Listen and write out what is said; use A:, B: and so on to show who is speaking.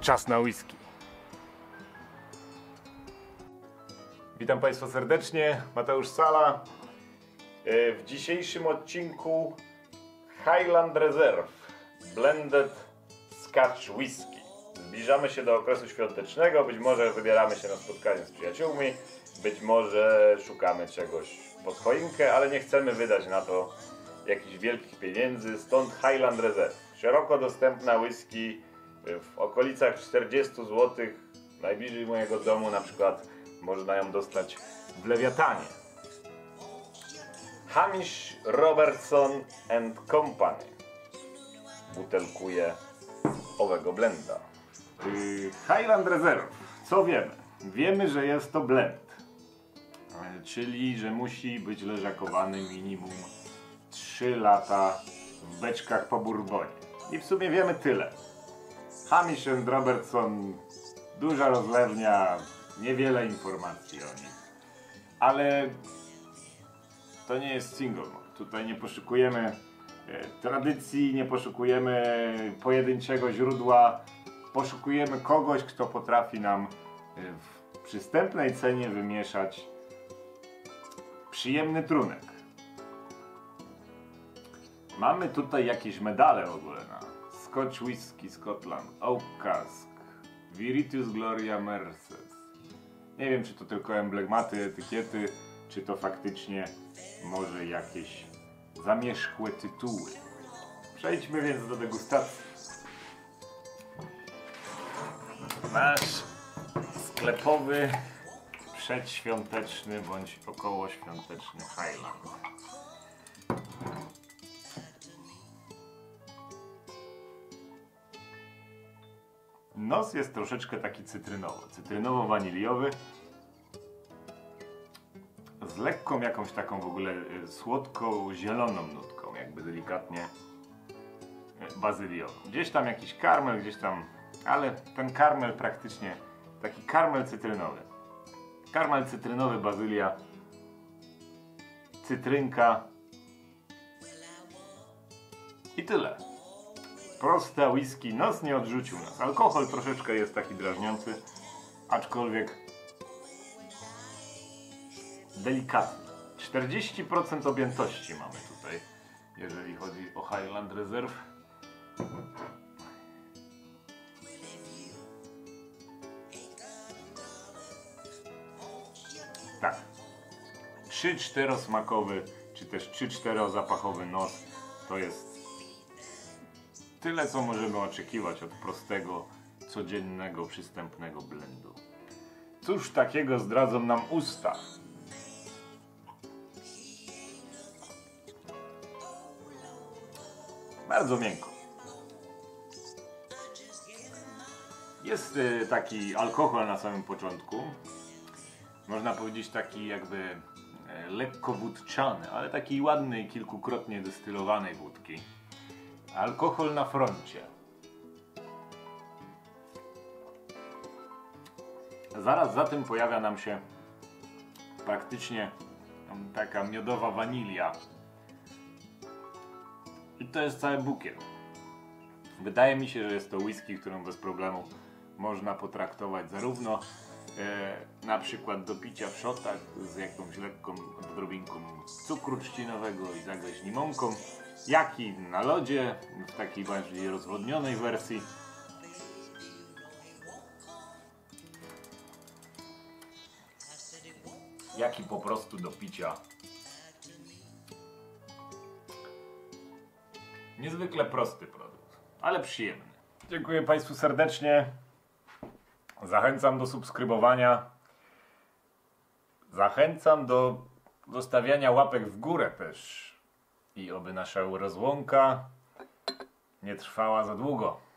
A: Czas na whisky. Witam Państwa serdecznie, Mateusz Sala. W dzisiejszym odcinku Highland Reserve Blended Scotch Whisky. Zbliżamy się do okresu świątecznego, być może wybieramy się na spotkanie z przyjaciółmi, być może szukamy czegoś pod choinkę, ale nie chcemy wydać na to jakichś wielkich pieniędzy, stąd Highland Reserve. Szeroko dostępna whisky w okolicach 40 zł, najbliżej mojego domu na przykład można ją dostać w Lewiatanie. Hamish Robertson & Company butelkuje owego blenda. Highland Reserve. Co wiemy? Wiemy, że jest to blend, czyli że musi być leżakowany minimum 3 lata w beczkach po bourbonie. I w sumie wiemy tyle. Hamish & Robertson, duża rozlewnia, niewiele informacji o nich. Ale to nie jest single malt. Tutaj nie poszukujemy tradycji, nie poszukujemy pojedynczego źródła. Poszukujemy kogoś, kto potrafi nam w przystępnej cenie wymieszać przyjemny trunek. Mamy tutaj jakieś medale w ogóle na Scotch Whisky Scotland, Oak Cask, Viritus Gloria Merces. Nie wiem, czy to tylko emblematy, etykiety, czy to faktycznie może jakieś zamierzchłe tytuły. Przejdźmy więc do degustacji. Nasz sklepowy, przedświąteczny bądź okołoświąteczny Highland. Nos jest troszeczkę taki cytrynowo-waniliowy, z lekką jakąś taką w ogóle słodką, zieloną nutką, jakby delikatnie bazyliową. Gdzieś tam jakiś karmel, gdzieś tam, ale ten karmel praktycznie, taki karmel cytrynowy. Karmel cytrynowy, bazylia, cytrynka i tyle. Prosta whisky, nos nie odrzucił nas. Alkohol troszeczkę jest taki drażniący, aczkolwiek delikatny. 40% objętości mamy tutaj, jeżeli chodzi o Highland Reserve. Tak. 3-4 smakowy, czy też 3-4 zapachowy nos to jest tyle, co możemy oczekiwać od prostego, codziennego, przystępnego blendu. Cóż takiego zdradzą nam usta? Bardzo miękko. Jest taki alkohol na samym początku. Można powiedzieć taki jakby lekko wódczany, ale taki ładnej, kilkukrotnie destylowanej wódki. Alkohol na froncie. Zaraz za tym pojawia nam się praktycznie taka miodowa wanilia. I to jest cały bukiet. Wydaje mi się, że jest to whisky, którą bez problemu można potraktować zarówno na przykład do picia w shotach z jakąś lekką odrobinką cukru trzcinowego i zagryźć limonką, jak i na lodzie, w takiej bardziej rozwodnionej wersji. Jak i po prostu do picia. Niezwykle prosty produkt, ale przyjemny. Dziękuję Państwu serdecznie. Zachęcam do subskrybowania. Zachęcam do zostawiania łapek w górę też. I oby nasza rozłąka nie trwała za długo.